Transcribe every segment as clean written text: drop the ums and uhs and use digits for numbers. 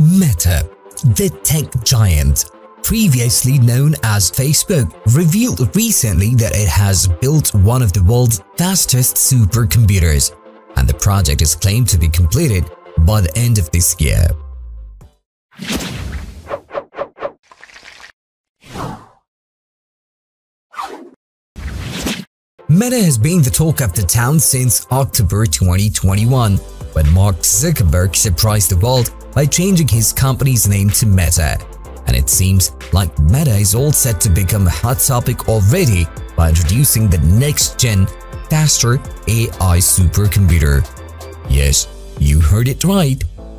Meta, the tech giant, previously known as Facebook, revealed recently that it has built one of the world's fastest supercomputers, and the project is claimed to be completed by the end of this year. Meta has been the talk of the town since October 2021, when Mark Zuckerberg surprised the world by changing his company's name to Meta. And it seems like Meta is all set to become a hot topic already by introducing the next-gen, faster AI supercomputer. Yes, you heard it right.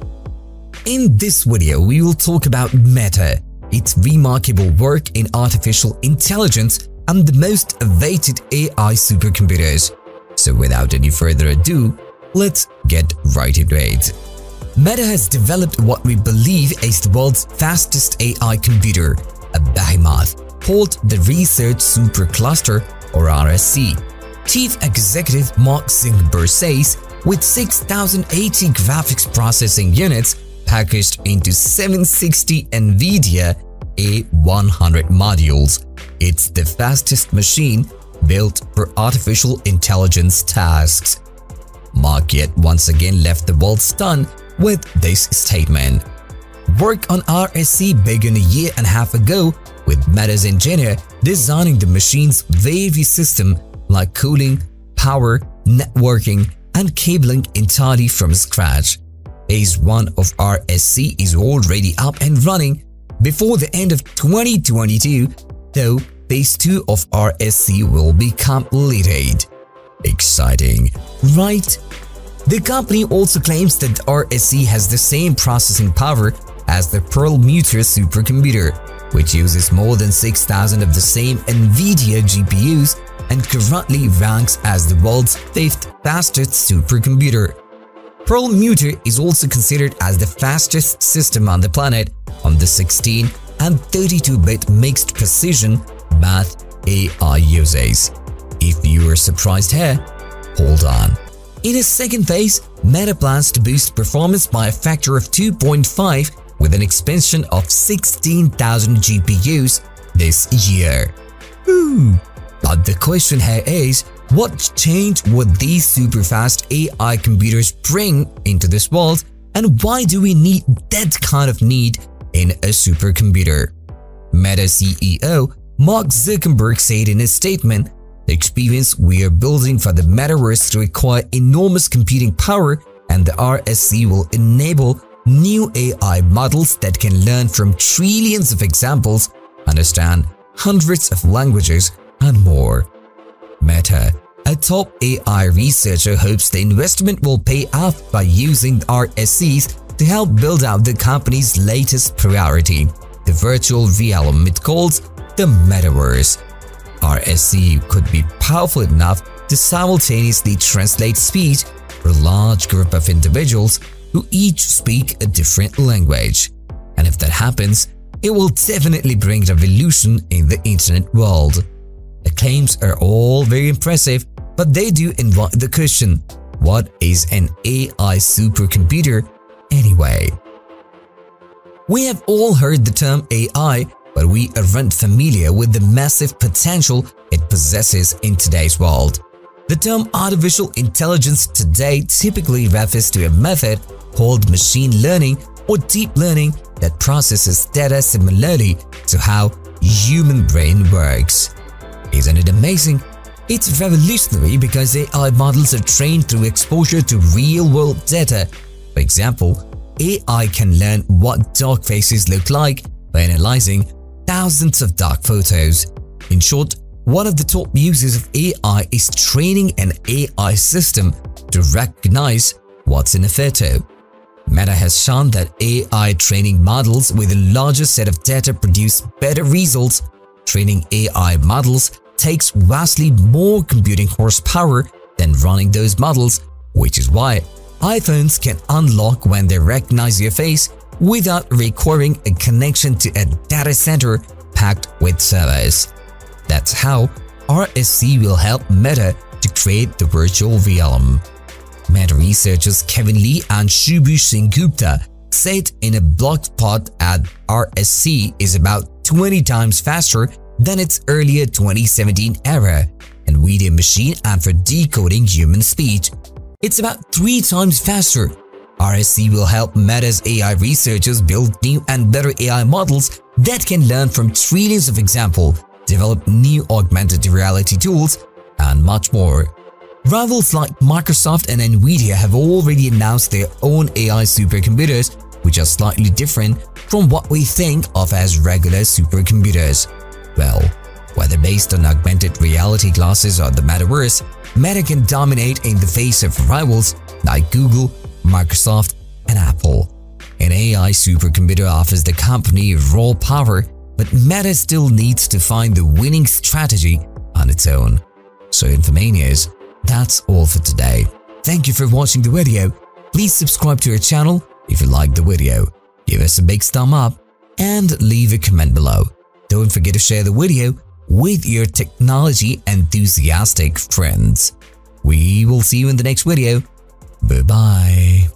In this video, we will talk about Meta, its remarkable work in artificial intelligence, and the most awaited AI supercomputers. So without any further ado, let's get right into it. Meta has developed what we believe is the world's fastest AI computer, a behemoth, called the Research SuperCluster or RSC. Chief Executive Mark Zuckerberg says, with 6,080 graphics processing units packaged into 760 Nvidia A100 modules, it's the fastest machine built for artificial intelligence tasks. Mark yet once again left the world stunned with this statement. Work on RSC began a year and a half ago, with Meta's engineer designing the machine's various systems like cooling, power, networking, and cabling entirely from scratch. Phase 1 of RSC is already up and running before the end of 2022, though Phase 2 of RSC will be completed. Exciting, right? The company also claims that the RSC has the same processing power as the Perlmutter supercomputer, which uses more than 6,000 of the same Nvidia GPUs and currently ranks as the world's 5th fastest supercomputer. Perlmutter is also considered as the fastest system on the planet on the 16 and 32-bit mixed precision math AI uses. If you were surprised here, hold on. In a second phase, Meta plans to boost performance by a factor of 2.5 with an expansion of 16,000 GPUs this year. But the question here is, what change would these super-fast AI computers bring into this world, and why do we need that kind of need in a supercomputer? Meta CEO Mark Zuckerberg said in his statement, "The experience we are building for the Metaverse to require enormous computing power, and the RSC will enable new AI models that can learn from trillions of examples, understand hundreds of languages, and more." Meta, a top AI researcher, hopes the investment will pay off by using RSCs to help build out the company's latest priority, the virtual realm it calls the Metaverse. RSC could be powerful enough to simultaneously translate speech for a large group of individuals who each speak a different language. And if that happens, it will definitely bring revolution in the internet world. The claims are all very impressive, but they do invite the question, what is an AI supercomputer anyway? We have all heard the term AI, but we aren't familiar with the massive potential it possesses in today's world. The term artificial intelligence today typically refers to a method called machine learning or deep learning that processes data similarly to how human brain works. Isn't it amazing? It's revolutionary because AI models are trained through exposure to real-world data. For example, AI can learn what dog faces look like by analyzing thousands of dog photos. In short, one of the top uses of AI is training an AI system to recognize what's in a photo. Meta has shown that AI training models with a larger set of data produce better results. Training AI models takes vastly more computing horsepower than running those models, which is why iPhones can unlock when they recognize your face without requiring a connection to a data center packed with servers. That's how RSC will help Meta to create the virtual realm. Meta researchers Kevin Lee and Subbu Singh Gupta set in a blocked pod at RSC is about 20 times faster than its earlier 2017 era Nvidia machine, and for decoding human speech, it's about 3 times faster. RSC will help Meta's AI researchers build new and better AI models that can learn from trillions of examples, develop new augmented reality tools, and much more. Rivals like Microsoft and Nvidia have already announced their own AI supercomputers, which are slightly different from what we think of as regular supercomputers. Well, whether based on augmented reality glasses or the Metaverse, Meta can dominate in the face of rivals like Google, Microsoft, and Apple. An AI supercomputer offers the company raw power, but Meta still needs to find the winning strategy on its own. So Infomanias, that's all for today. Thank you for watching the video. Please subscribe to our channel if you liked the video. Give us a big thumb up and leave a comment below. Don't forget to share the video with your technology enthusiastic friends. We will see you in the next video. Bye-bye.